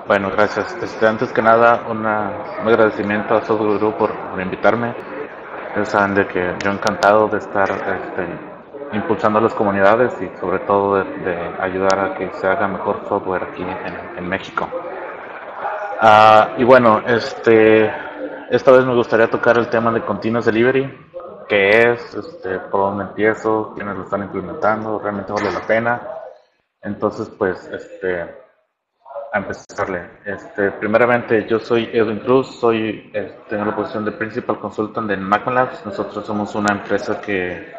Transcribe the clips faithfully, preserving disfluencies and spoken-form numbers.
Bueno, gracias. Este, antes que nada, una, un agradecimiento a Software Group por, por invitarme. Ustedes saben de que yo encantado de estar este, impulsando a las comunidades y sobre todo de, de ayudar a que se haga mejor software aquí en, en México. Ah, y bueno, este, esta vez me gustaría tocar el tema de Continuous Delivery, qué es, este, por dónde empiezo, quiénes lo están implementando, realmente vale la pena. Entonces, pues, este, a empezarle. Este, primeramente, yo soy Edwin Cruz, soy, eh, tengo la posición de Principal Consultant en Macmalabs. Nosotros somos una empresa que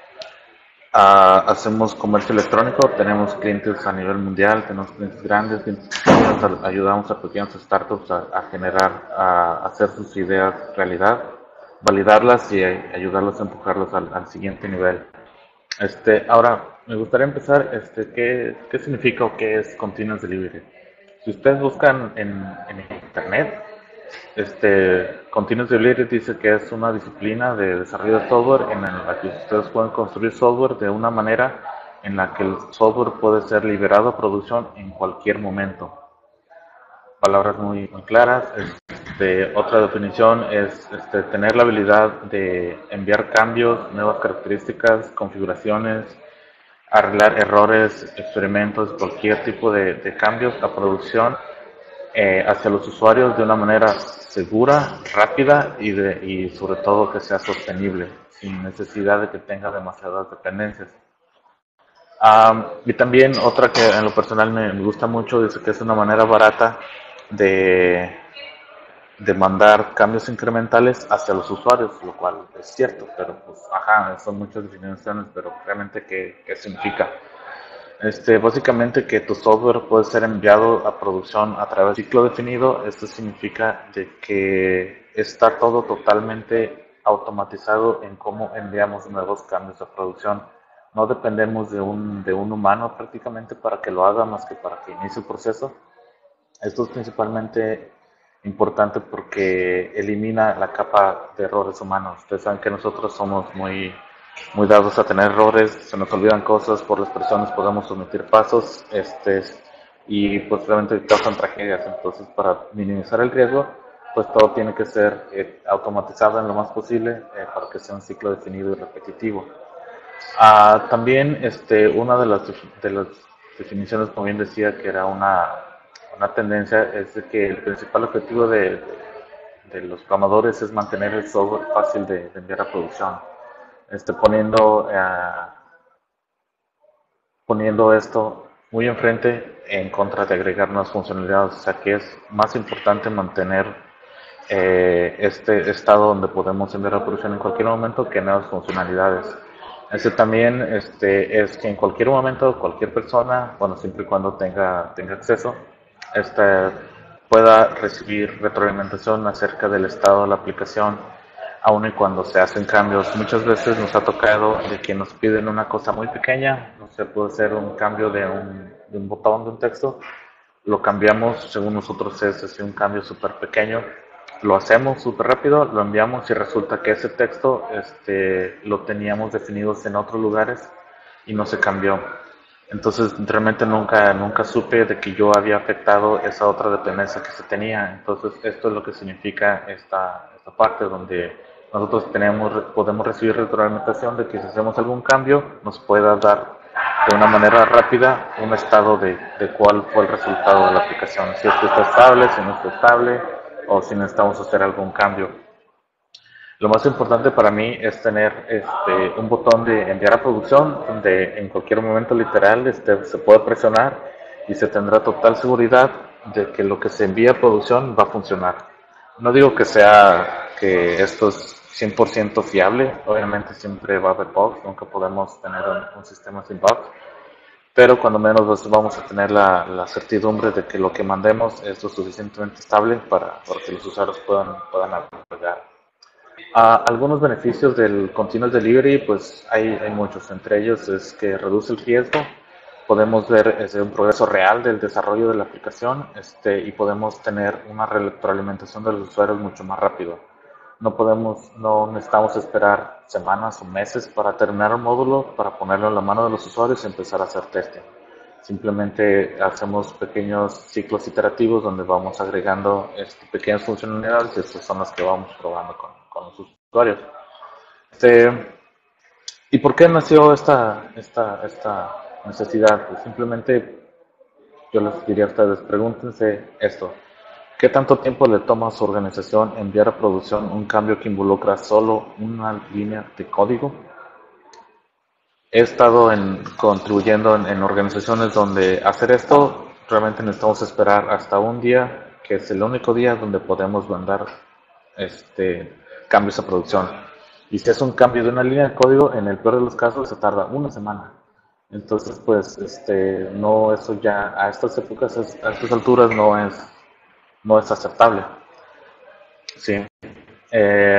ah, hacemos comercio electrónico, tenemos clientes a nivel mundial, tenemos clientes grandes, clientes pequeños, ayudamos a pequeñas startups a, a generar, a hacer sus ideas realidad, validarlas y eh, ayudarlos a empujarlos al, al siguiente nivel. Este, ahora, me gustaría empezar, este, ¿qué, qué significa o qué es Continuous Delivery? Si ustedes buscan en, en internet, este, Continuous Delivery dice que es una disciplina de desarrollo de software en la que ustedes pueden construir software de una manera en la que el software puede ser liberado a producción en cualquier momento. Palabras muy, muy claras. Este, otra definición es este, tener la habilidad de enviar cambios, nuevas características, configuraciones, arreglar errores, experimentos, cualquier tipo de, de cambios a producción eh, hacia los usuarios de una manera segura, rápida y, de, y sobre todo que sea sostenible, sin necesidad de que tenga demasiadas dependencias. Um, y también otra que en lo personal me, me gusta mucho, es que es una manera barata de, de mandar cambios incrementales hacia los usuarios, lo cual es cierto, pero pues, ajá, son muchas definiciones, pero realmente qué, qué significa. Este, básicamente que tu software puede ser enviado a producción a través de ciclo definido. Esto significa de que está todo totalmente automatizado en cómo enviamos nuevos cambios a producción. No dependemos de un, de un humano prácticamente para que lo haga más que para que inicie el proceso. Esto es principalmente importante porque elimina la capa de errores humanos. Ustedes saben que nosotros somos muy, muy dados a tener errores, se nos olvidan cosas, por las personas podemos omitir pasos este, y pues realmente causan tragedias. Entonces, para minimizar el riesgo, pues todo tiene que ser eh, automatizado en lo más posible eh, para que sea un ciclo definido y repetitivo. Ah, también este, una de las, de las definiciones, como bien decía, que era una, una tendencia, es de que el principal objetivo de, de los programadores es mantener el software fácil de, de enviar a producción. Este, poniendo, eh, poniendo esto muy enfrente en contra de agregar nuevas funcionalidades, o sea que es más importante mantener eh, este estado donde podemos enviar a producción en cualquier momento que nuevas funcionalidades. Ese también este, es que en cualquier momento cualquier persona, bueno, siempre y cuando tenga, tenga acceso, este, pueda recibir retroalimentación acerca del estado de la aplicación, aun y cuando se hacen cambios. Muchas veces nos ha tocado de que nos piden una cosa muy pequeña, no sé, puede ser un cambio de un, de un botón de un texto, lo cambiamos, según nosotros es así un cambio súper pequeño, lo hacemos súper rápido, lo enviamos y resulta que ese texto este, lo teníamos definidos en otros lugares y no se cambió. Entonces realmente nunca, nunca supe de que yo había afectado esa otra dependencia que se tenía. Entonces esto es lo que significa esta, esta parte donde nosotros tenemos, podemos recibir retroalimentación de que si hacemos algún cambio nos pueda dar de una manera rápida un estado de, de cuál fue el resultado de la aplicación, si esto está estable, si no está estable o si necesitamos hacer algún cambio. Lo más importante para mí es tener este, un botón de enviar a producción donde en cualquier momento literal este, se puede presionar y se tendrá total seguridad de que lo que se envía a producción va a funcionar. No digo que sea que esto es cien por ciento fiable, obviamente siempre va a haber bugs, nunca podemos tener un, un sistema sin bugs, pero cuando menos vamos a tener la, la, certidumbre de que lo que mandemos es lo suficientemente estable para, para que los usuarios puedan, puedan navegar. Uh, algunos beneficios del Continuous Delivery, pues hay, hay muchos, entre ellos es que reduce el riesgo, podemos ver este, un progreso real del desarrollo de la aplicación este, y podemos tener una retroalimentación de los usuarios mucho más rápido. No podemos, no necesitamos esperar semanas o meses para terminar el módulo, para ponerlo en la mano de los usuarios y empezar a hacer testing. Simplemente hacemos pequeños ciclos iterativos donde vamos agregando este, pequeñas funcionalidades y estas son las que vamos probando con, con los usuarios. Este, ¿Y por qué nació esta, esta, esta necesidad? Pues simplemente yo les diría a ustedes, pregúntense esto. ¿Qué tanto tiempo le toma a su organización enviar a producción un cambio que involucra solo una línea de código? He estado en, contribuyendo en, en organizaciones donde hacer esto realmente necesitamos esperar hasta un día, que es el único día donde podemos mandar este, cambios a producción. Y si es un cambio de una línea de código, en el peor de los casos se tarda una semana. Entonces, pues, este, no, eso ya a estas épocas, a estas alturas no es, no es aceptable. Sí. Eh,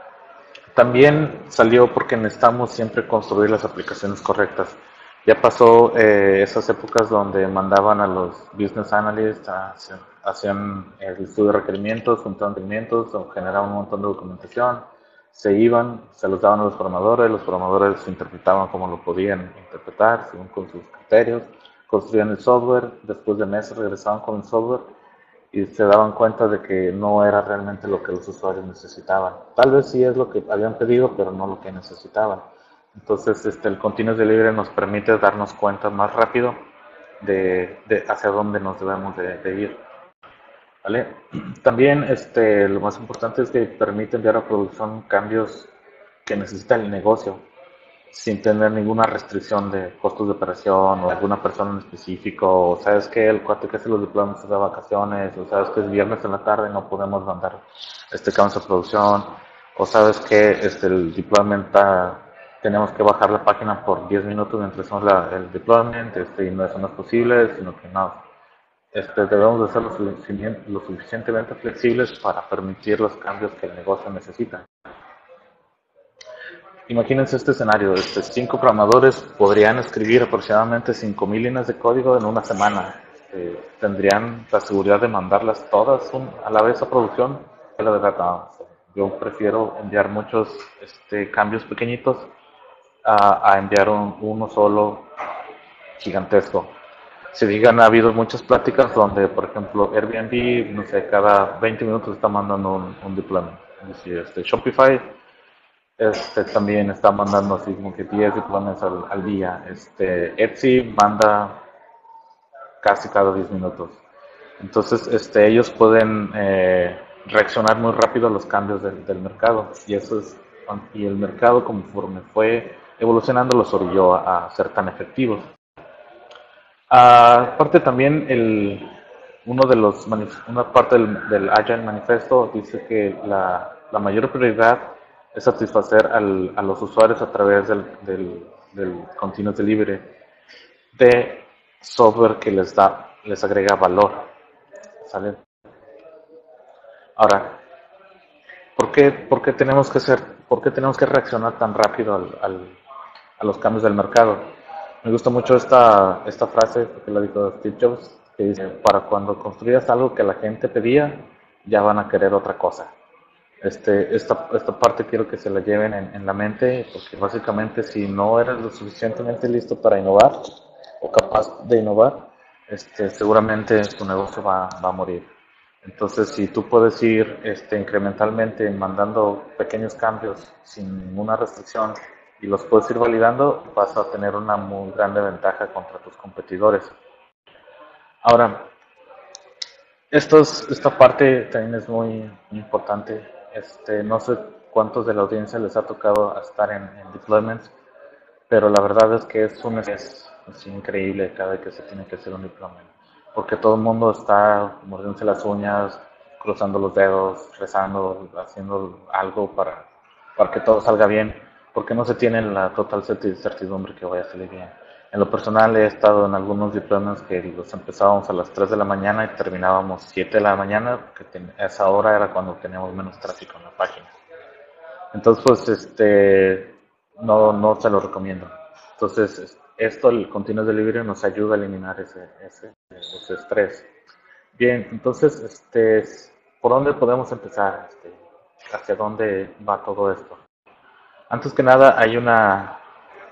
También salió porque necesitamos siempre construir las aplicaciones correctas. Ya pasó eh, esas épocas donde mandaban a los business analysts, a, hacían el estudio de requerimientos, juntaban requerimientos, o generaban un montón de documentación, se iban, se los daban a los programadores, los programadores interpretaban como lo podían interpretar, según con sus criterios, construían el software, después de meses regresaban con el software y se daban cuenta de que no era realmente lo que los usuarios necesitaban. Tal vez sí es lo que habían pedido, pero no lo que necesitaban. Entonces, este, el Continuous Delivery nos permite darnos cuenta más rápido de, de hacia dónde nos debemos de, de ir. ¿Vale? También este, lo más importante es que permite enviar a producción cambios que necesita el negocio sin tener ninguna restricción de costos de operación o alguna persona en específico, o sabes que el cuate que hace los deployments es de vacaciones, o sabes que es viernes en la tarde y no podemos mandar este cambios de producción, o sabes que este, el deployment está, tenemos que bajar la página por diez minutos mientras hacemos la, el deployment, este, y no eso no es posible, sino que no, este, debemos de ser lo, suficient, lo suficientemente flexibles para permitir los cambios que el negocio necesita. Imagínense este escenario, este, cinco programadores podrían escribir aproximadamente cinco mil líneas de código en una semana. Este, ¿Tendrían la seguridad de mandarlas todas un, a la vez a producción? La verdad, no. Yo prefiero enviar muchos este, cambios pequeñitos a, a enviar un, uno solo gigantesco. Se digan, ha habido muchas pláticas donde, por ejemplo, Airbnb, no sé, cada veinte minutos está mandando un, un deployment. Es decir, este, Shopify este, también está mandando así como que diez diplomas al, al día. Este, Etsy manda casi cada diez minutos. Entonces, este, ellos pueden eh, reaccionar muy rápido a los cambios del, del mercado. Y eso es, y el mercado conforme fue evolucionando los orilló a, a ser tan efectivos. Ah, aparte también el, uno de los una parte del, del Agile Manifesto dice que la, la mayor prioridad es satisfacer al, a los usuarios a través del, del, del Continuous Delivery de software que les da, les agrega valor. ¿Sale? Ahora, ¿por qué, por qué tenemos que ser, por qué tenemos que reaccionar tan rápido al, al, a los cambios del mercado? Me gusta mucho esta, esta frase que la dijo Steve Jobs, que dice, para cuando construyas algo que la gente pedía, ya van a querer otra cosa. Este, esta, esta parte quiero que se la lleven en, en la mente, porque básicamente si no eres lo suficientemente listo para innovar o capaz de innovar, este, seguramente tu negocio va, va a morir. Entonces, si tú puedes ir este, incrementalmente mandando pequeños cambios sin ninguna restricción y los puedes ir validando, vas a tener una muy grande ventaja contra tus competidores. Ahora, estos, esta parte también es muy importante. Este, no sé cuántos de la audiencia les ha tocado estar en, en deployments, pero la verdad es que es un estrés es increíble cada vez que se tiene que hacer un deployment, porque todo el mundo está mordiéndose las uñas, cruzando los dedos, rezando, haciendo algo para, para que todo salga bien, porque no se tiene la total certidumbre que vaya a salir bien. En lo personal he estado en algunos deployments que los empezábamos a las tres de la mañana y terminábamos siete de la mañana, porque a esa hora era cuando teníamos menos tráfico en la página. Entonces, pues, este, no, no se lo recomiendo. Entonces, esto, el Continuous Delivery, nos ayuda a eliminar ese, ese, ese estrés. Bien, entonces, este, ¿por dónde podemos empezar? Este, ¿Hacia dónde va todo esto? Antes que nada, hay una,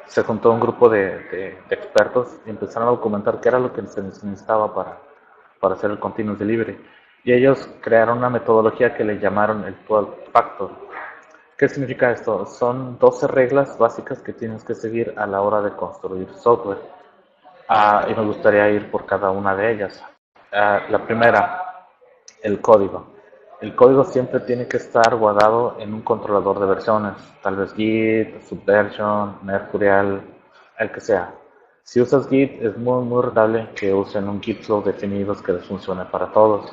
se juntó un grupo de, de, de expertos y empezaron a documentar qué era lo que se necesitaba para, para hacer el continuous delivery. Y ellos crearon una metodología que le llamaron el doce factor. ¿Qué significa esto? Son doce reglas básicas que tienes que seguir a la hora de construir software. Ah, y me gustaría ir por cada una de ellas. Ah, la primera, el código. El código siempre tiene que estar guardado en un controlador de versiones, tal vez Git, Subversion, Mercurial, el que sea. Si usas Git, es muy, muy rentable que usen un Git flow definido que les funcione para todos.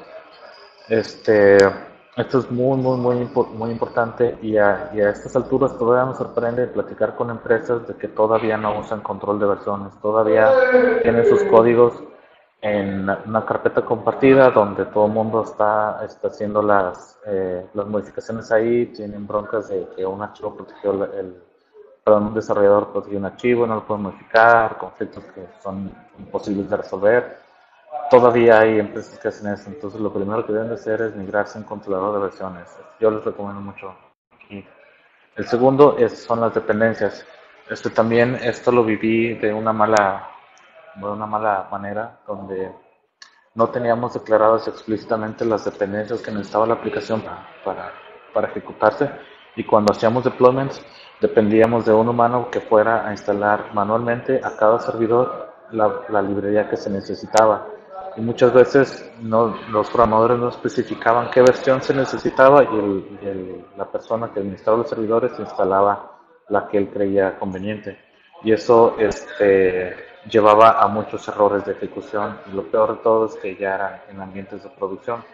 Este, esto es muy, muy, muy, muy importante y a, y a estas alturas todavía me sorprende platicar con empresas de que todavía no usan control de versiones, todavía tienen sus códigos en una carpeta compartida donde todo el mundo está, está haciendo las, eh, las modificaciones ahí, tienen broncas de que un archivo protegió el, el perdón, un desarrollador protegió un archivo, no lo puede modificar, conflictos que son imposibles de resolver. Todavía hay empresas que hacen eso, entonces lo primero que deben de hacer es migrarse a un controlador de versiones. Yo les recomiendo mucho aquí. El segundo es, son las dependencias. Este también, esto lo viví de una mala, de una mala manera, donde no teníamos declaradas explícitamente las dependencias que necesitaba la aplicación para, para, para ejecutarse, y cuando hacíamos deployments dependíamos de un humano que fuera a instalar manualmente a cada servidor la, la librería que se necesitaba, y muchas veces no, los programadores no especificaban qué versión se necesitaba, y, el, y el, la persona que administraba los servidores instalaba la que él creía conveniente, y eso este, llevaba a muchos errores de ejecución, y lo peor de todo es que ya eran en ambientes de producción.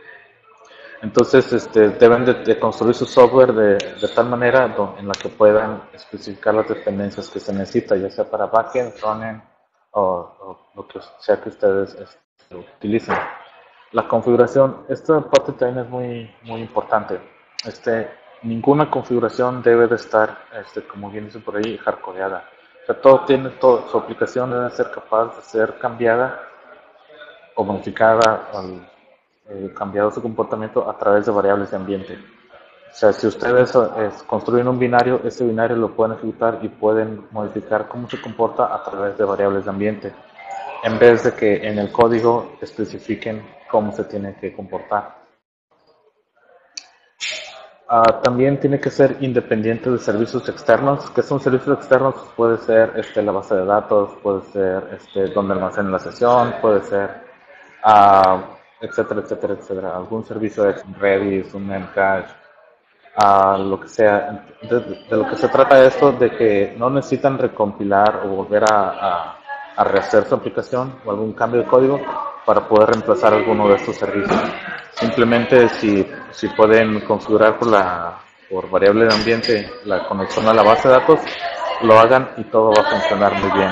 Entonces este, deben de, de construir su software de, de tal manera don, en la que puedan especificar las dependencias que se necesita, ya sea para backend, frontend o, o lo que sea que ustedes este, utilicen. La configuración, esta parte también es muy, muy importante. Este, ninguna configuración debe de estar, este, como bien dice por ahí, hardcodeada. O sea, todo tiene, todo, su aplicación debe ser capaz de ser cambiada o modificada, o eh, cambiado su comportamiento a través de variables de ambiente. O sea, si ustedes eh, construyen un binario, ese binario lo pueden ejecutar y pueden modificar cómo se comporta a través de variables de ambiente, en vez de que en el código especifiquen cómo se tiene que comportar. Uh, también tiene que ser independiente de servicios externos. ¿Qué son servicios externos? Puede ser este, la base de datos, puede ser este, donde almacenen la sesión, puede ser, uh, etcétera, etcétera, etcétera. Algún servicio de Redis, un Memcache, uh, lo que sea. De, de lo que se trata esto, de que no necesitan recompilar o volver a, a, a rehacer su aplicación o algún cambio de código para poder reemplazar alguno de estos servicios. Simplemente si, si pueden configurar por, la, por variable de ambiente la conexión a la base de datos, lo hagan y todo va a funcionar muy bien.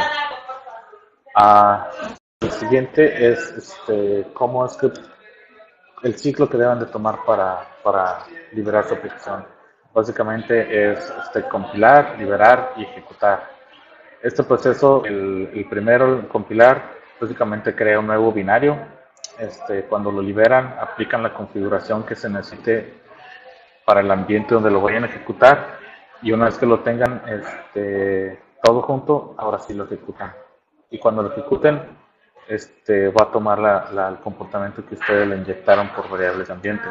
Uh, el siguiente es este, cómo es que el ciclo que deben de tomar para, para liberar su aplicación. Básicamente es este, compilar, liberar y ejecutar. Este proceso, el, el primero, el compilar, básicamente crea un nuevo binario. Este, cuando lo liberan, aplican la configuración que se necesite para el ambiente donde lo vayan a ejecutar, y una vez que lo tengan este, todo junto, ahora sí lo ejecutan. Y cuando lo ejecuten, este, va a tomar la, la, el comportamiento que ustedes le inyectaron por variables de ambiente.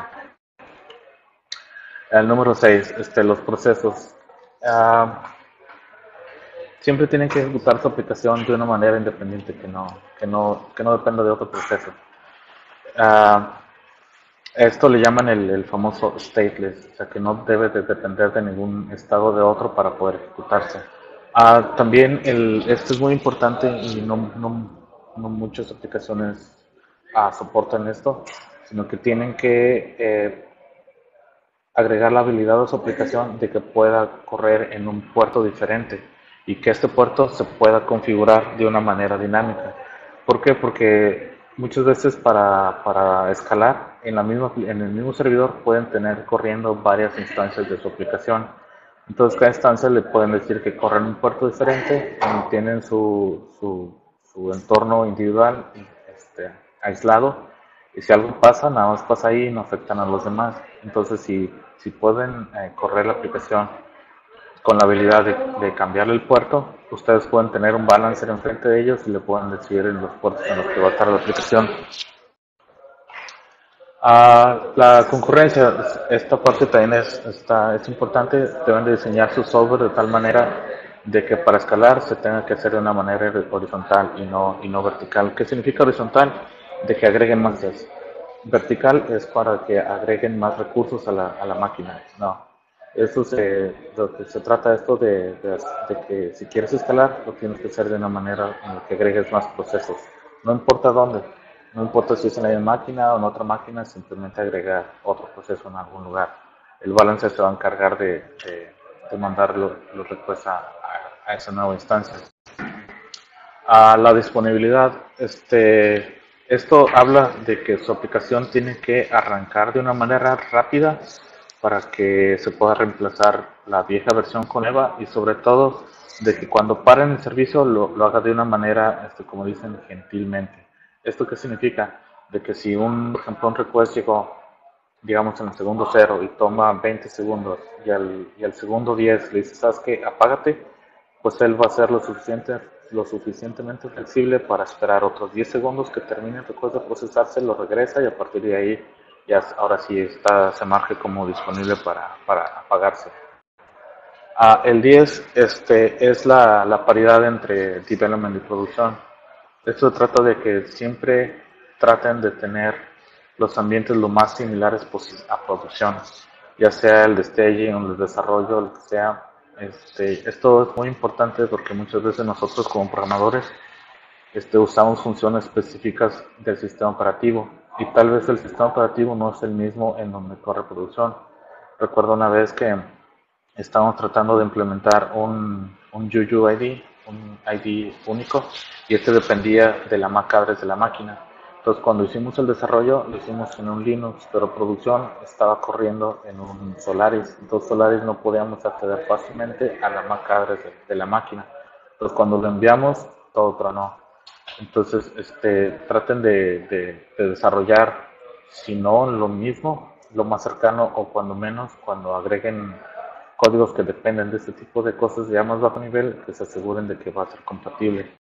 El número seis, este, los procesos. Uh, siempre tienen que ejecutar su aplicación de una manera independiente, que no, que no, que no dependa de otro proceso. Uh, esto le llaman el, el famoso stateless, o sea que no debe de depender de ningún estado de otro para poder ejecutarse. Uh, también el, esto es muy importante y no, no, no muchas aplicaciones uh, soportan esto, sino que tienen que eh, agregar la habilidad a su aplicación de que pueda correr en un puerto diferente y que este puerto se pueda configurar de una manera dinámica. ¿Por qué? Porque muchas veces para, para escalar en, la misma, en el mismo servidor pueden tener corriendo varias instancias de su aplicación. Entonces cada instancia le pueden decir que corren un puerto diferente y tienen su, su, su entorno individual este, aislado, y si algo pasa, nada más pasa ahí y no afectan a los demás. Entonces si, si pueden eh, correr la aplicación con la habilidad de, de cambiarle el puerto, ustedes pueden tener un balancer enfrente de ellos y le pueden decir en los puertos en los que va a estar la aplicación. Uh, la concurrencia, esta parte también es, está, es importante. Deben de diseñar su software de tal manera de que para escalar se tenga que hacer de una manera horizontal y no, y no vertical. ¿Qué significa horizontal? De que agreguen más threads. Vertical es para que agreguen más recursos a la, a la máquina. No, eso se, lo que se trata esto de, de, de que si quieres escalar, lo tienes que hacer de una manera en la que agregues más procesos. No importa dónde. No importa si es en la misma máquina o en otra máquina, simplemente agregar otro proceso en algún lugar. El balancer se va a encargar de, de, de mandar los, los requests a, a, a esa nueva instancia. A la disponibilidad, este, esto habla de que su aplicación tiene que arrancar de una manera rápida para que se pueda reemplazar la vieja versión con Eva y sobre todo de que cuando paren el servicio lo, lo haga de una manera, este, como dicen, gentilmente. ¿Esto qué significa? De que si un, por ejemplo, un request llegó, digamos, en el segundo cero y toma veinte segundos y al, y al segundo diez le dices, ¿sabes qué? Apágate, pues él va a ser lo, suficiente, lo suficientemente flexible para esperar otros diez segundos que termine el request de procesarse, lo regresa y a partir de ahí ya ahora sí está, se marque como disponible para, para apagarse. Ah, el diez este, es la, la paridad entre development y producción. Esto trata de que siempre traten de tener los ambientes lo más similares a producción, ya sea el de staging o el de desarrollo, lo que sea. Este, esto es muy importante porque muchas veces nosotros como programadores este, usamos funciones específicas del sistema operativo y tal vez el sistema operativo no es el mismo en donde corre producción. Recuerdo una vez que estábamos tratando de implementar un, un U U I D, un I D único, y este dependía de la M A C address de la máquina. Entonces, cuando hicimos el desarrollo, lo hicimos en un Linux, pero producción estaba corriendo en un Solaris. Entonces, Solaris no podíamos acceder fácilmente a la M A C address de, de la máquina. Entonces, cuando lo enviamos, todo tronó. Entonces, este, traten de, de, de desarrollar, si no lo mismo, lo más cercano o cuando menos, cuando agreguen códigos que dependen de este tipo de cosas ya más bajo nivel, que se aseguren de que va a ser compatible.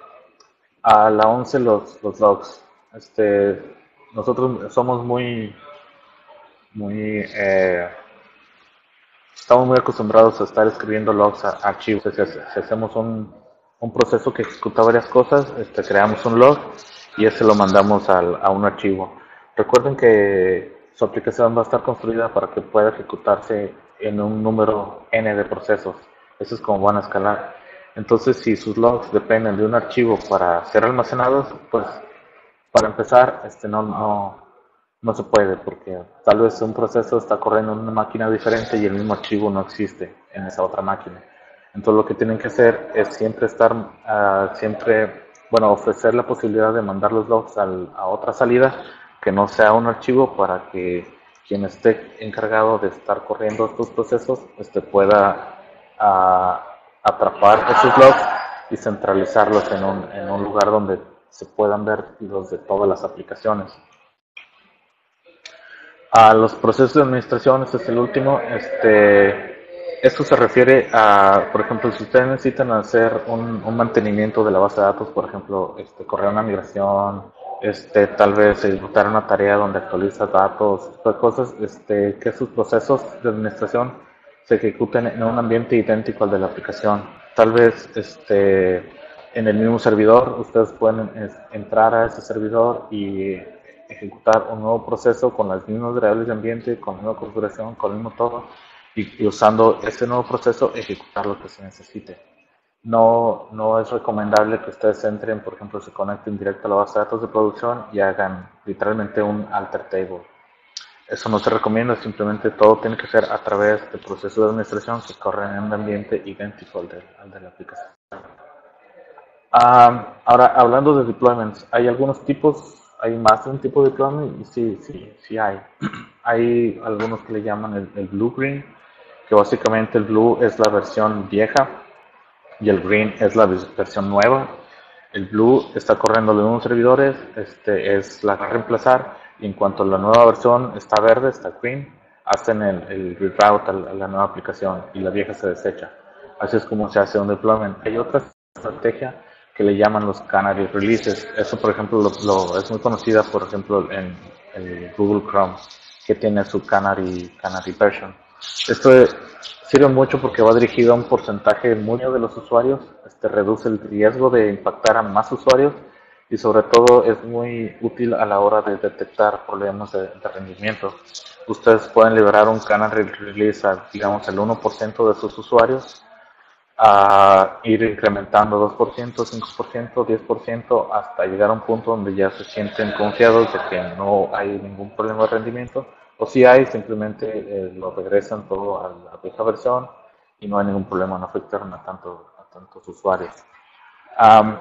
A la once los, los logs. Este, nosotros somos muy, muy, eh, estamos muy acostumbrados a estar escribiendo logs a, a archivos. Si, si hacemos un, un proceso que ejecuta varias cosas, este, creamos un log y ese lo mandamos al, a un archivo. Recuerden que su aplicación va a estar construida para que pueda ejecutarse en un número n de procesos. Eso es como van a escalar. Entonces, si sus logs dependen de un archivo para ser almacenados, pues para empezar, este, no, no, no se puede, porque tal vez un proceso está corriendo en una máquina diferente y el mismo archivo no existe en esa otra máquina. Entonces lo que tienen que hacer es siempre estar, uh, siempre, bueno, ofrecer la posibilidad de mandar los logs al, a otra salida que no sea un archivo para que quien esté encargado de estar corriendo estos procesos este, pueda uh, atrapar esos logs y centralizarlos en un, en un lugar donde se puedan ver los de todas las aplicaciones. A los procesos de administración, este es el último. Este, esto se refiere a, por ejemplo, si ustedes necesitan hacer un, un mantenimiento de la base de datos, por ejemplo, este, correr una migración, este, tal vez ejecutar una tarea donde actualiza datos, tipo de cosas, este, que sus procesos de administración se ejecuten en un ambiente idéntico al de la aplicación. Tal vez este, en el mismo servidor, ustedes pueden es, entrar a ese servidor y ejecutar un nuevo proceso con las mismas variables de ambiente, con la misma configuración, con el mismo todo, y, y usando ese nuevo proceso ejecutar lo que se necesite. No, no es recomendable que ustedes entren, por ejemplo, se conecten directo a la base de datos de producción y hagan literalmente un alter table. Eso no se recomienda, simplemente todo tiene que ser a través del proceso de administración que corre en un ambiente idéntico al de, al de la aplicación. Um, ahora, hablando de deployments, hay algunos tipos, hay más de un tipo de deployment, y sí, sí, sí hay. Hay algunos que le llaman el, el blue-green, que básicamente el blue es la versión vieja y el green es la versión nueva. El blue está corriendo en unos servidores, este es la que va a reemplazar, y en cuanto a la nueva versión está verde, está green. hacen el, el reroute a la, a la nueva aplicación y la vieja se desecha. Así es como se hace un deployment. Hay otra estrategia que le llaman los canary releases. Eso, por ejemplo, lo, lo, es muy conocida, por ejemplo, en el Google Chrome, que tiene su canary, canary version. Esto sirve mucho porque va dirigido a un porcentaje muy de los usuarios, este reduce el riesgo de impactar a más usuarios y sobre todo es muy útil a la hora de detectar problemas de, de rendimiento. Ustedes pueden liberar un canary release a, digamos, el uno por ciento de sus usuarios, a ir incrementando dos por ciento, cinco por ciento, diez por ciento, hasta llegar a un punto donde ya se sienten confiados de que no hay ningún problema de rendimiento, o si hay, simplemente eh, lo regresan todo a la vieja versión y no hay ningún problema, no afectaron a, tanto, a tantos usuarios. Um,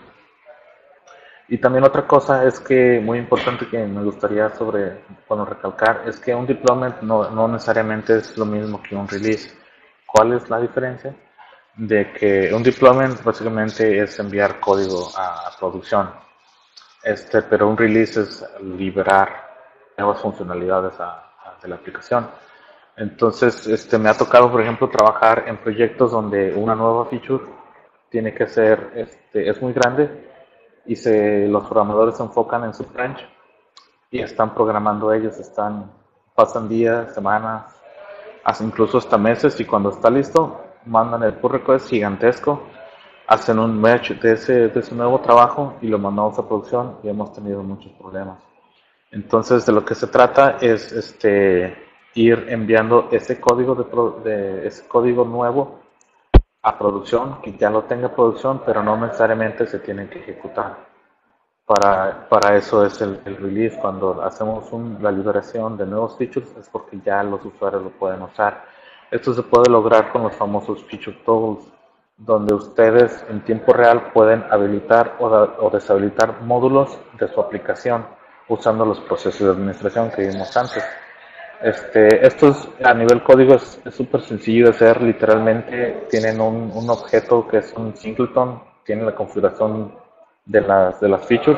y también otra cosa es que, muy importante que me gustaría sobre, bueno, recalcar, es que un deployment no, no necesariamente es lo mismo que un release. ¿Cuál es la diferencia? De que un deployment básicamente es enviar código a, a producción, este, pero un release es liberar nuevas funcionalidades a, a, de la aplicación. Entonces, este, me ha tocado, por ejemplo, trabajar en proyectos donde una nueva feature tiene que ser, este, es muy grande y se, los programadores se enfocan en su branch y están programando ellos, están, pasan días, semanas, hasta incluso hasta meses, y cuando está listo mandan el pull request gigantesco, hacen un match de ese, de ese nuevo trabajo y lo mandamos a producción y hemos tenido muchos problemas. Entonces de lo que se trata es este, ir enviando ese código, de, pro, de ese código nuevo a producción, que ya lo tenga producción, pero no necesariamente se tiene que ejecutar. Para, para eso es el, el release. Cuando hacemos un, la liberación de nuevos features es porque ya los usuarios lo pueden usar. Esto se puede lograr con los famosos feature toggles, donde ustedes en tiempo real pueden habilitar o, da, o deshabilitar módulos de su aplicación usando los procesos de administración que vimos antes. Este, estos a nivel código es súper sencillo de hacer. Literalmente tienen un, un objeto que es un singleton, tiene la configuración de las, de las features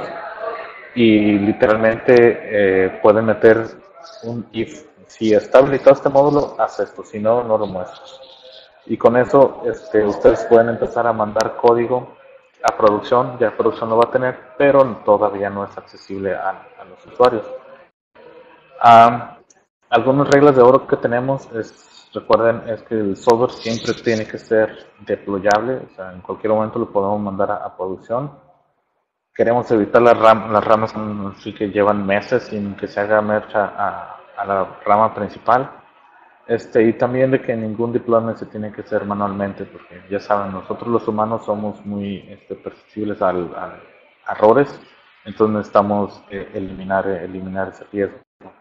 y literalmente eh, pueden meter un if. Si está habilitado este módulo, haz esto, si no, no lo muestras. Y con eso este, ustedes pueden empezar a mandar código a producción. Ya producción lo va a tener, pero todavía no es accesible a, a los usuarios. Um, algunas reglas de oro que tenemos es, recuerden, es que el software siempre tiene que ser deployable, o sea, en cualquier momento lo podemos mandar a, a producción. Queremos evitar las, ram, las ramas sí que llevan meses sin que se haga merge a, a la rama principal. Este, y también de que ningún deployment se tiene que hacer manualmente, porque ya saben, nosotros los humanos somos muy este, perceptibles al, al, a errores, entonces necesitamos eh, eliminar, eh, eliminar ese riesgo.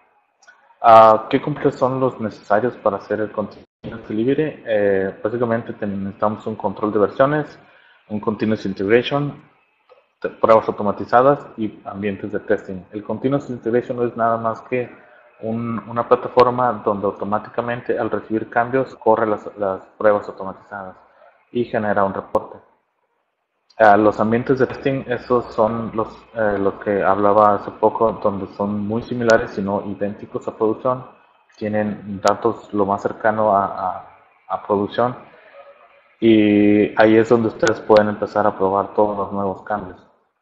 Uh, ¿Qué complejos son los necesarios para hacer el Continuous Delivery? Eh, básicamente necesitamos un control de versiones, un Continuous Integration, pruebas automatizadas y ambientes de testing. El Continuous Integration no es nada más que un, una plataforma donde automáticamente al recibir cambios corre las, las pruebas automatizadas y genera un reporte. Uh, los ambientes de testing, esos son los, eh, lo que hablaba hace poco, donde son muy similares, sino idénticos a producción. Tienen datos lo más cercano a, a, a producción y ahí es donde ustedes pueden empezar a probar todos los nuevos cambios.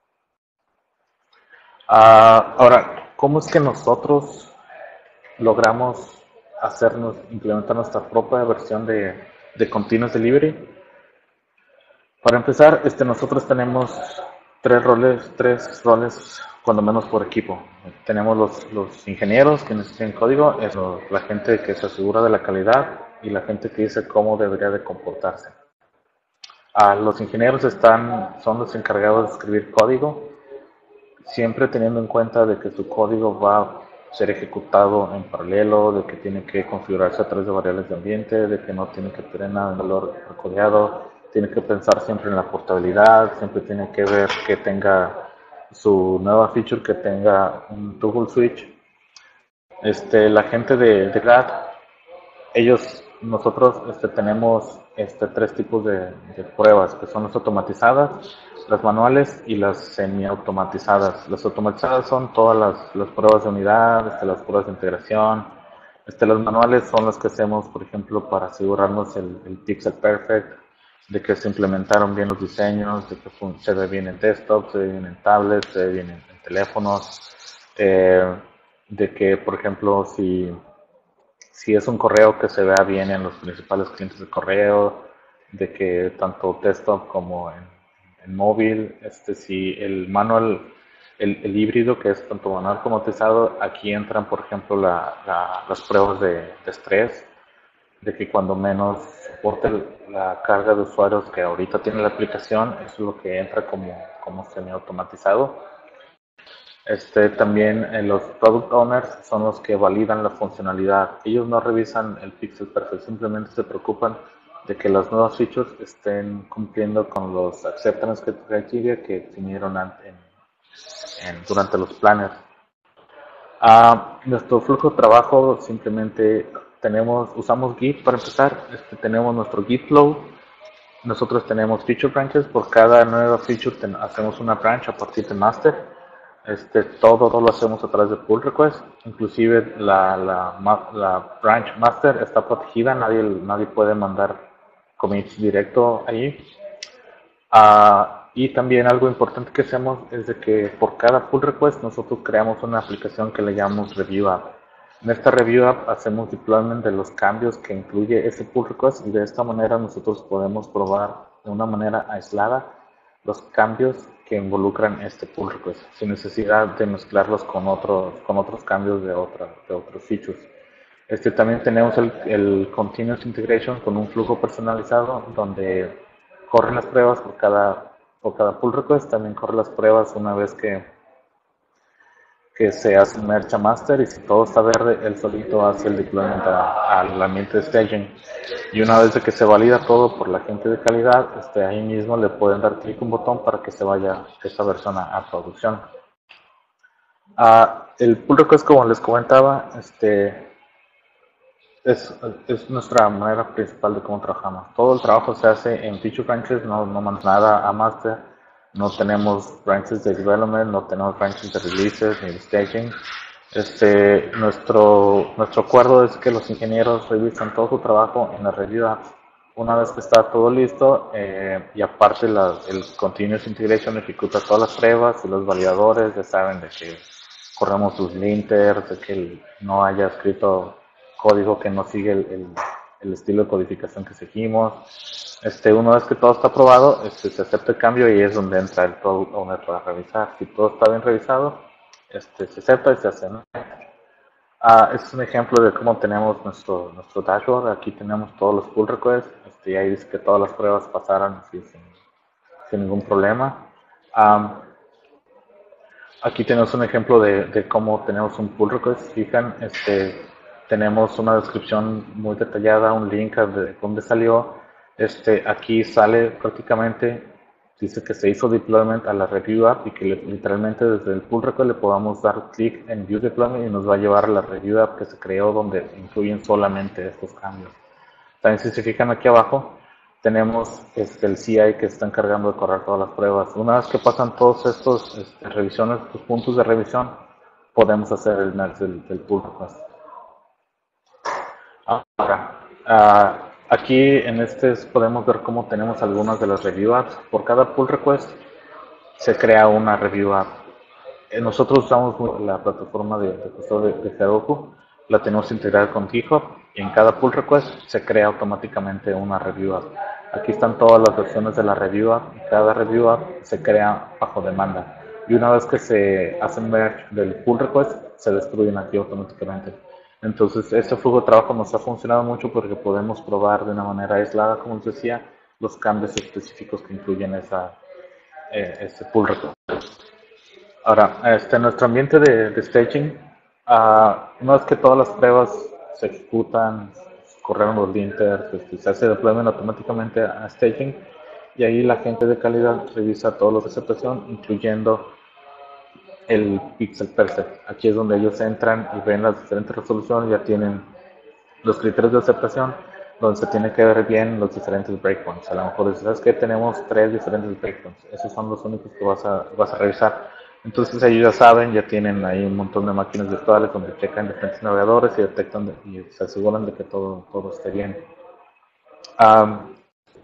Uh, ahora, ¿cómo es que nosotros logramos hacernos, implementar nuestra propia versión de, de Continuous Delivery? Para empezar, este, nosotros tenemos tres roles, tres roles, cuando menos por equipo. Tenemos los, los ingenieros que necesitan código, es lo, la gente que se asegura de la calidad y la gente que dice cómo debería de comportarse. Ah, los ingenieros están, son los encargados de escribir código, siempre teniendo en cuenta de que su código va a ser ejecutado en paralelo, de que tiene que configurarse a través de variables de ambiente, de que no tiene que tener nada en valor recodeado. Tiene que pensar siempre en la portabilidad, siempre tiene que ver que tenga su nueva feature, que tenga un toggle switch. Este, la gente de, de G A D, ellos, nosotros este, tenemos este, tres tipos de, de pruebas, que son las automatizadas, las manuales y las semi-automatizadas. Las automatizadas son todas las, las pruebas de unidad, este, las pruebas de integración, Este, los manuales son los que hacemos, por ejemplo, para asegurarnos el, el Pixel Perfect, de que se implementaron bien los diseños, de que se ve bien en desktop, se ve bien en tablets, se ve bien en, en teléfonos, eh, de que, por ejemplo, si, si es un correo que se vea bien en los principales clientes de correo, de que tanto desktop como en, en móvil, este, si el manual, el, el híbrido que es tanto manual como automatizado, aquí entran, por ejemplo, la, la, las pruebas de, de estrés, de que cuando menos soporte la carga de usuarios que ahorita tiene la aplicación, eso es lo que entra como, como semi-automatizado. Este, también eh, los product owners son los que validan la funcionalidad. Ellos no revisan el pixel perfect, simplemente se preocupan de que las nuevas features estén cumpliendo con los acceptance criteria que definieron en, en, durante los planners. Uh, nuestro flujo de trabajo simplemente tenemos, usamos Git para empezar, este, tenemos nuestro Git flow, nosotros tenemos feature branches, por cada nueva feature ten, hacemos una branch a partir de master, este, todo, todo lo hacemos a través de pull request, inclusive la, la, la branch master está protegida, nadie, nadie puede mandar commits directo ahí. Uh, y también algo importante que hacemos es de que por cada pull request nosotros creamos una aplicación que le llamamos Review App. En esta Review App hacemos deployment de los cambios que incluye ese pull request y de esta manera nosotros podemos probar de una manera aislada los cambios que involucran este pull request sin necesidad de mezclarlos con otros, con otros cambios de, otra, de otros features. Este, también tenemos el, el Continuous Integration con un flujo personalizado donde corren las pruebas por cada, por cada pull request, también corre las pruebas una vez que, que se hace un merge a master y si todo está verde, él solito hace el deployment al ambiente de staging. Y una vez de que se valida todo por la gente de calidad, este, ahí mismo le pueden dar clic un botón para que se vaya esa versión a, a producción. Uh, el pull request, como les comentaba, este, Es, es nuestra manera principal de cómo trabajamos. Todo el trabajo se hace en feature branches, no, no mandamos nada a master, no tenemos branches de development, no tenemos branches de releases ni de staging. Este, nuestro, nuestro acuerdo es que los ingenieros revisan todo su trabajo en la review apps. Una vez que está todo listo, eh, y aparte la, el Continuous Integration ejecuta todas las pruebas y los validadores ya saben de que corremos sus linters, de que el, no haya escrito código que no sigue el, el, el estilo de codificación que seguimos. Este, una vez que todo está aprobado, este, se acepta el cambio y es donde entra el product owner para revisar. Si todo está bien revisado, este, se acepta y se hace, ¿no? Ah, este es un ejemplo de cómo tenemos nuestro, nuestro dashboard. Aquí tenemos todos los pull requests. Este, y ahí dice que todas las pruebas pasaron así, sin, sin ningún problema. Um, aquí tenemos un ejemplo de, de cómo tenemos un pull request. Fijan, este, tenemos una descripción muy detallada, un link de dónde salió. Este, aquí sale prácticamente, dice que se hizo deployment a la review app y que le, literalmente desde el pull request le podamos dar clic en view deployment y nos va a llevar a la review app que se creó donde incluyen solamente estos cambios. También si se fijan aquí abajo, tenemos este, el C I que está encargando de correr todas las pruebas. Una vez que pasan todos estos este, revisiones, estos puntos de revisión, podemos hacer el merge del, del pull request. Ahora, uh, aquí en este podemos ver cómo tenemos algunas de las review apps. Por cada pull request se crea una review app. Nosotros usamos la plataforma de, de, de Heroku, la tenemos integrada con GitHub y en cada pull request se crea automáticamente una review app. Aquí están todas las versiones de la review app y cada review app se crea bajo demanda. Y una vez que se hace merge del pull request, se destruyen aquí automáticamente. Entonces, este flujo de trabajo nos ha funcionado mucho porque podemos probar de una manera aislada, como les decía, los cambios específicos que incluyen esa, eh, ese pull request. Ahora, este, en nuestro ambiente de, de staging, uh, no es que todas las pruebas se ejecutan, corren los linters, este, se hace deployment automáticamente a staging y ahí la gente de calidad revisa todo lo de aceptación, incluyendo el pixel perfect. Aquí es donde ellos entran y ven las diferentes resoluciones, ya tienen los criterios de aceptación, donde se tiene que ver bien los diferentes breakpoints. A lo mejor dices, ¿sabes qué? Tenemos tres diferentes breakpoints. Esos son los únicos que vas a, vas a revisar. Entonces ellos ya saben, ya tienen ahí un montón de máquinas virtuales donde checan diferentes navegadores y detectan de- y se aseguran de que todo, todo esté bien. Um,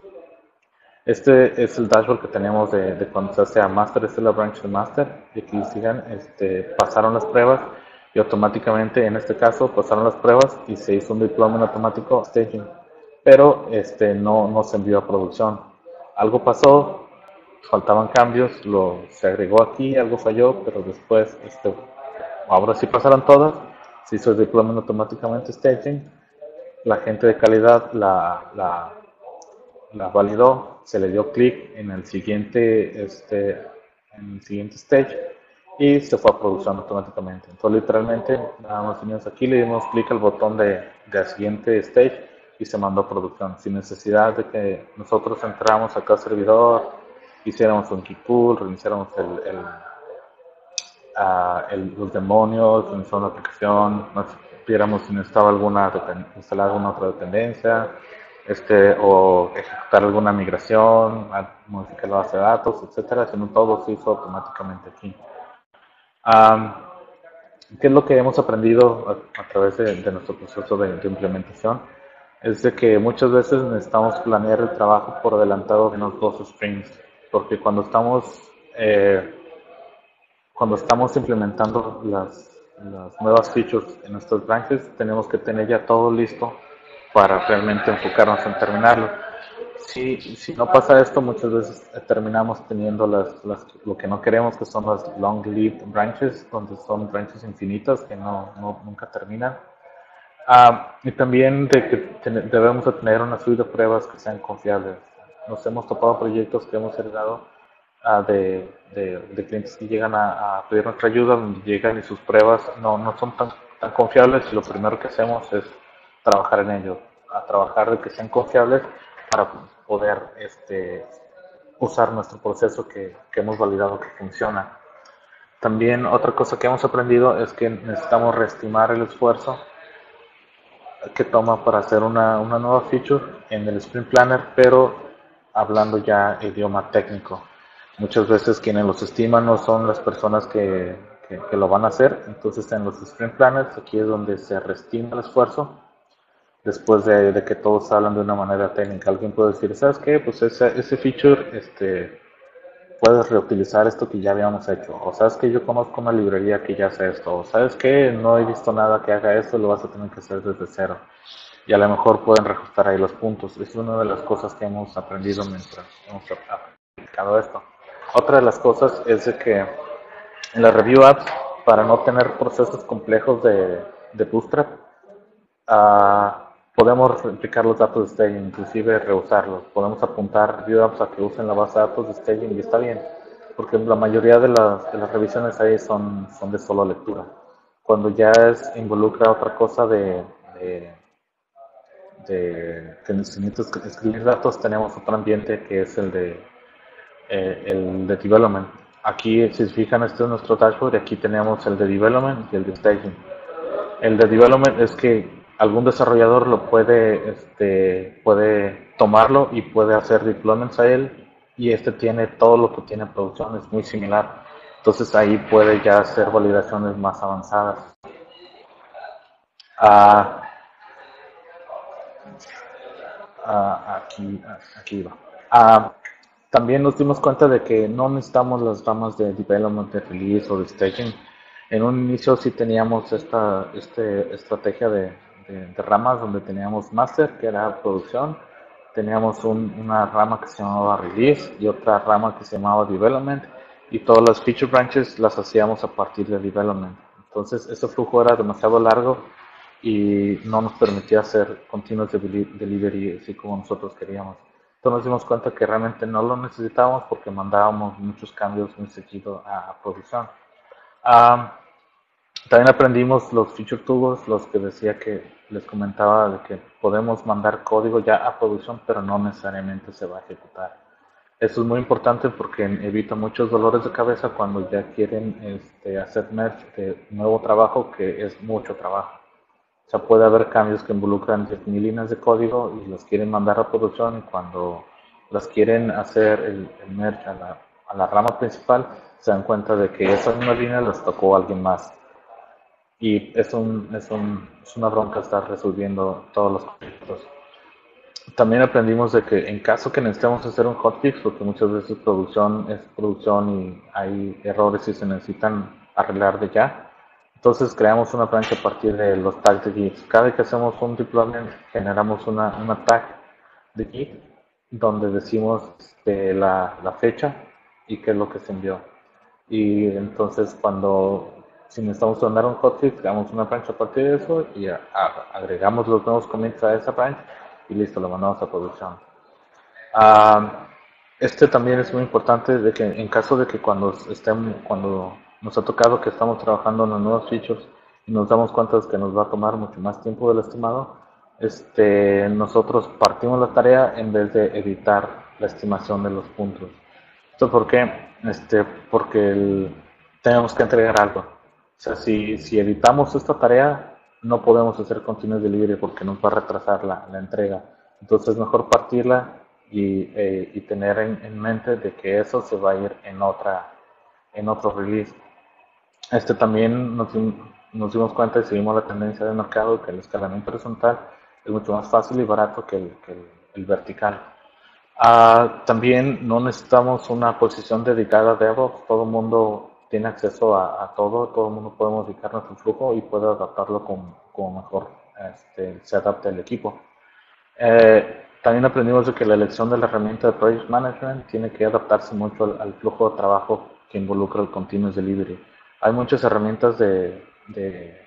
Este es el dashboard que tenemos de, de cuando se hace a master, esta es la branch de master, y aquí sigan, este, pasaron las pruebas y automáticamente en este caso pasaron las pruebas y se hizo un deployment automático staging, pero este, no, no se envió a producción. Algo pasó, faltaban cambios, lo, se agregó aquí, algo falló, pero después, este, ahora sí pasaron todas, se hizo el deployment automáticamente staging, la gente de calidad la, la la validó, se le dio clic en el siguiente, este, en el siguiente stage y se fue a producción automáticamente. Entonces literalmente nada más venimos aquí, le dimos clic al botón de, de siguiente stage y se mandó a producción, sin necesidad de que nosotros entráramos acá al servidor, hiciéramos un key pull, reiniciáramos el, el, uh, el, los demonios, reiniciáramos la aplicación, nos viéramos si necesitaba alguna, instalar alguna otra dependencia, este, o ejecutar alguna migración, modificar la base de datos, etcétera, sino todo se hizo automáticamente aquí. Um, ¿Qué es lo que hemos aprendido a, a través de, de, nuestro proceso de, de, implementación? Es de que muchas veces necesitamos planear el trabajo por adelantado de unos dos sprints, porque cuando estamos, eh, cuando estamos implementando las, las nuevas features en nuestros branches, tenemos que tener ya todo listo para realmente enfocarnos en terminarlo. Si, si no pasa esto, muchas veces terminamos teniendo las, las, lo que no queremos, que son las long-lived branches, donde son branches infinitas que no, no nunca terminan. Ah, y también de que ten, debemos de tener una suite de pruebas que sean confiables. Nos hemos topado proyectos que hemos heredado uh, de, de, de, clientes que llegan a, a, pedir nuestra ayuda, donde llegan y sus pruebas no, no son tan, tan confiables, y lo primero que hacemos es trabajar en ello, a trabajar de que sean confiables para poder este, usar nuestro proceso que, que hemos validado que funciona. También otra cosa que hemos aprendido es que necesitamos reestimar el esfuerzo que toma para hacer una, una nueva feature en el Sprint Planner, pero hablando ya idioma técnico. Muchas veces quienes los estiman no son las personas que, que, que lo van a hacer, entonces en los Sprint Planners aquí es donde se reestima el esfuerzo después de, de que todos hablan de una manera técnica. Alguien puede decir, ¿sabes qué? Pues ese, ese feature este, puedes reutilizar esto que ya habíamos hecho, o sabes que yo conozco una librería que ya hace esto, o sabes que no he visto nada que haga esto, lo vas a tener que hacer desde cero, y a lo mejor pueden reajustar ahí los puntos. Es una de las cosas que hemos aprendido mientras hemos aplicado esto. Otra de las cosas es de que en las review apps, para no tener procesos complejos de, de bootstrap, uh, podemos replicar los datos de staging, inclusive reusarlos. Podemos apuntar review apps a que usen la base de datos de staging y está bien, porque la mayoría de las, de las revisiones ahí son, son de solo lectura. Cuando ya es, involucra otra cosa de, de, de que necesitamos escribir datos, tenemos otro ambiente que es el de, eh, el de development. Aquí, si se fijan, este es nuestro dashboard y aquí tenemos el de development y el de staging. El de development es que algún desarrollador lo puede, este, puede tomarlo y puede hacer deployments a él, y este tiene todo lo que tiene en producción, es muy similar. Entonces ahí puede ya hacer validaciones más avanzadas. Ah, ah, aquí, aquí va. Ah, también nos dimos cuenta de que no necesitamos las ramas de development, de release o de staging. En un inicio sí teníamos esta este, estrategia de, de, de ramas donde teníamos master, que era producción, teníamos un, una rama que se llamaba release y otra rama que se llamaba development, y todas las feature branches las hacíamos a partir de development. Entonces ese flujo era demasiado largo y no nos permitía hacer continuous delivery así como nosotros queríamos. Entonces nos dimos cuenta que realmente no lo necesitábamos porque mandábamos muchos cambios muy seguido a, a producción. Um, también aprendimos los feature tools, los que decía que les comentaba de que podemos mandar código ya a producción, pero no necesariamente se va a ejecutar. Eso es muy importante porque evita muchos dolores de cabeza cuando ya quieren este, hacer merge de nuevo trabajo, que es mucho trabajo. O sea, puede haber cambios que involucran diez mil líneas de código y las quieren mandar a producción, y cuando las quieren hacer el, el merge a la, a la rama principal, se dan cuenta de que esa misma línea les tocó a alguien más. Y es, un, es, un, es una bronca estar resolviendo todos los conflictos. También aprendimos de que en caso que necesitemos hacer un hotfix, porque muchas veces producción es producción y hay errores y se necesitan arreglar de ya, entonces creamos una plancha a partir de los tags de Git. Cada vez que hacemos un deployment generamos una, una tag de Git donde decimos este, la, la fecha y qué es lo que se envió. Y entonces cuando si necesitamos mandar un hotfix, creamos una branch a partir de eso y a, a, agregamos los nuevos commits a esa branch y listo, lo mandamos a producción. Uh, este también es muy importante de que en caso de que cuando estemos, cuando nos ha tocado que estamos trabajando en los nuevos features y nos damos cuenta de que nos va a tomar mucho más tiempo del estimado, este, nosotros partimos la tarea en vez de editar la estimación de los puntos. ¿Esto por qué? Este, porque el, tenemos que entregar algo. O sea, si, si editamos esta tarea, no podemos hacer continuous delivery porque nos va a retrasar la, la entrega. Entonces es mejor partirla y, eh, y tener en, en, mente de que eso se va a ir en otra en otro release. Este también nos, nos dimos cuenta y seguimos la tendencia del mercado que el escalamiento horizontal es mucho más fácil y barato que el, que el, el vertical. Uh, también no necesitamos una posición dedicada a DevOps, todo el mundo tiene acceso a, a todo, todo el mundo puede modificar nuestro flujo y puede adaptarlo con, con mejor este, se adapte al equipo. Eh, también aprendimos de que la elección de la herramienta de Project Management tiene que adaptarse mucho al, al flujo de trabajo que involucra el Continuous Delivery. Hay muchas herramientas de, de,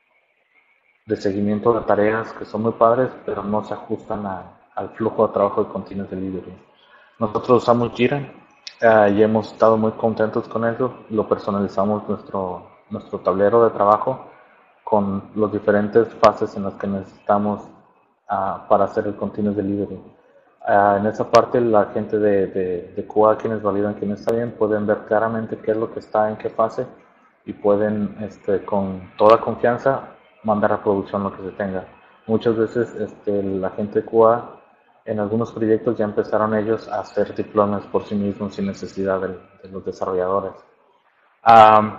de seguimiento de tareas que son muy padres, pero no se ajustan a, al flujo de trabajo de Continuous Delivery. Nosotros usamos Jira uh, y hemos estado muy contentos con eso. Lo personalizamos nuestro, nuestro tablero de trabajo con las diferentes fases en las que necesitamos uh, para hacer el Continuous Delivery. Uh, en esa parte la gente de, de, de Q A, quienes validan quién está bien, pueden ver claramente qué es lo que está en qué fase y pueden este, con toda confianza mandar a producción lo que se tenga. Muchas veces este, la gente de Q A en algunos proyectos ya empezaron ellos a hacer deployments por sí mismos sin necesidad de, de los desarrolladores. Um,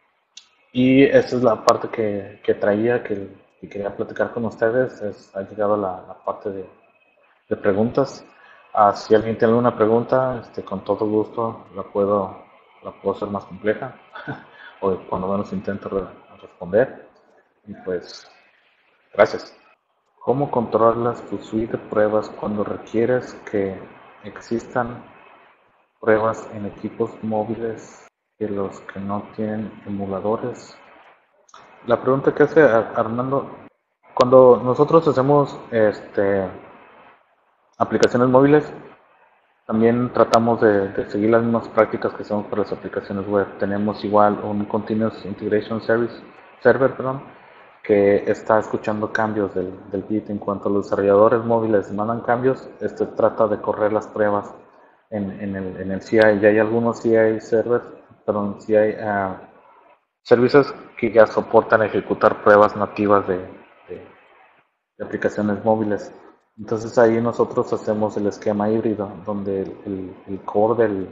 y esa es la parte que, que traía, que, que, quería platicar con ustedes. Es, ha llegado la, la parte de, de preguntas. Uh, si alguien tiene alguna pregunta, este, con todo gusto la puedo, la puedo hacer más compleja o cuando menos intento re responder. Y pues, gracias. ¿Cómo controlas tu suite de pruebas cuando requieres que existan pruebas en equipos móviles que los que no tienen emuladores? La pregunta que hace Armando, cuando nosotros hacemos este, aplicaciones móviles, también tratamos de, de seguir las mismas prácticas que hacemos para las aplicaciones web. Tenemos igual un Continuous Integration Service, Server, perdón, que está escuchando cambios del, del Git. En cuanto a los desarrolladores móviles mandan cambios, este trata de correr las pruebas en, en, el, en el C I. Ya hay algunos C I servers, perdón, C I uh, servicios que ya soportan ejecutar pruebas nativas de, de, de aplicaciones móviles. Entonces ahí nosotros hacemos el esquema híbrido, donde el, el, el core del,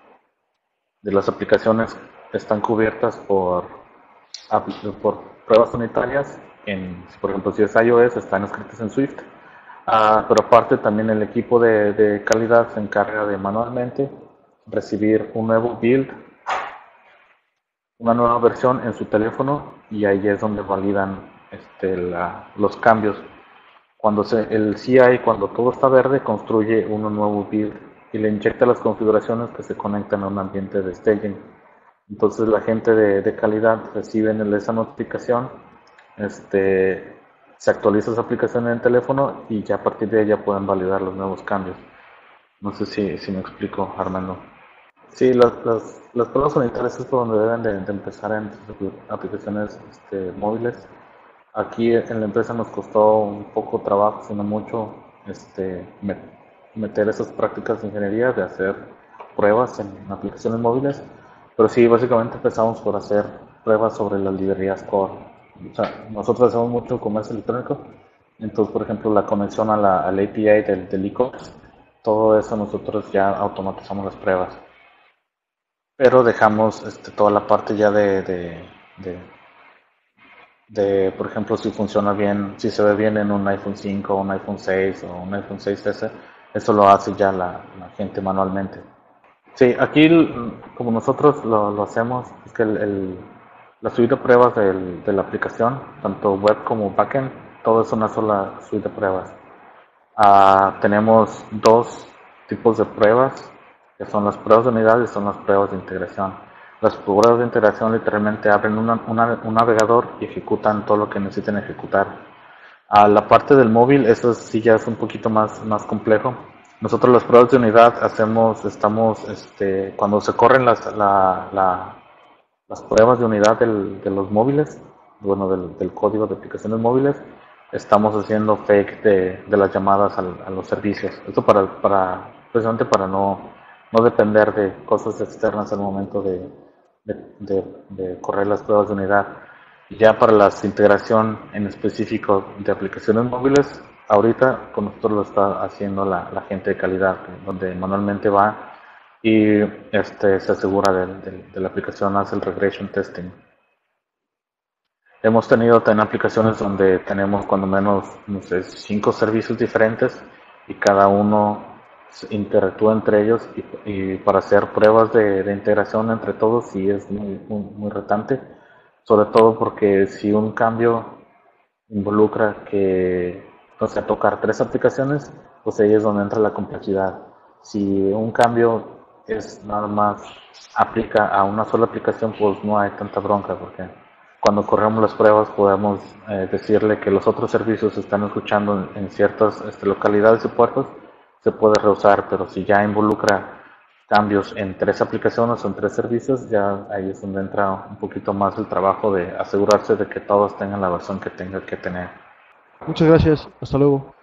de las aplicaciones están cubiertas por, por pruebas unitarias. En, por ejemplo, si es iOS, están escritas en Swift. Uh, pero aparte también el equipo de, de calidad se encarga de manualmente recibir un nuevo build, una nueva versión en su teléfono, y ahí es donde validan este, la, los cambios. Cuando se, el C I, cuando todo está verde, construye un nuevo build y le inyecta las configuraciones que se conectan a un ambiente de staging. Entonces la gente de, de calidad recibe esa notificación, este, se actualiza esa aplicación en el teléfono y ya a partir de ella pueden validar los nuevos cambios. No sé si, si me explico, Armando. Sí, las, las, las pruebas unitarias es por donde deben de, de empezar en aplicaciones este, móviles. Aquí en la empresa nos costó un poco trabajo, sino mucho, este, meter esas prácticas de ingeniería, de hacer pruebas en aplicaciones móviles. Pero sí, básicamente empezamos por hacer pruebas sobre las librerías core. O sea, nosotros hacemos mucho comercio electrónico. Entonces, por ejemplo, la conexión a la, al A P I del, del e-commerce, todo eso nosotros ya automatizamos las pruebas. pero dejamos este, toda la parte ya de, de, de, de, por ejemplo, si funciona bien, si se ve bien en un iPhone cinco, un iPhone seis o un iPhone seis ese, eso lo hace ya la, la gente manualmente. Sí, aquí como nosotros lo, lo hacemos, es que el, el- la suite de pruebas del- de la aplicación, tanto web como backend, todo es una sola suite de pruebas. Ah, tenemos dos tipos de pruebas, que son las pruebas de unidad y son las pruebas de integración. Las pruebas de integración literalmente abren una- una- un navegador y ejecutan todo lo que necesiten ejecutar. A la parte del móvil, eso sí ya es un poquito más, más complejo. Nosotros las pruebas de unidad hacemos, estamos, este, cuando se corren las, la, la- las pruebas de unidad del- de los móviles, bueno, del, del código de aplicaciones móviles, estamos haciendo fake de, de las llamadas al- a los servicios. Esto para, para, precisamente para no, no depender de cosas externas al momento de, de, de- de correr las pruebas de unidad. Ya para la integración en específico de aplicaciones móviles, ahorita con nosotros lo está haciendo la, la gente de calidad, donde manualmente va y este, se asegura de, de- de la aplicación, hace el regression testing. Hemos tenido también aplicaciones donde tenemos cuando menos, no sé, cinco servicios diferentes y cada uno se interactúa entre ellos y, y para hacer pruebas de, de integración entre todos sí es muy, muy, muy retante, sobre todo porque si un cambio involucra que, o sea, tocar tres aplicaciones, pues ahí es donde entra la complejidad. Si un cambio es nada más aplica a una sola aplicación, pues no hay tanta bronca, porque cuando corremos las pruebas podemos eh, decirle que los otros servicios están escuchando en, en ciertas este, localidades y puertos, se puede reusar, pero si ya involucra cambios en tres aplicaciones o en tres servicios, ya ahí es donde entra un poquito más el trabajo de asegurarse de que todos tengan la versión que tenga que tener. Muchas gracias, hasta luego.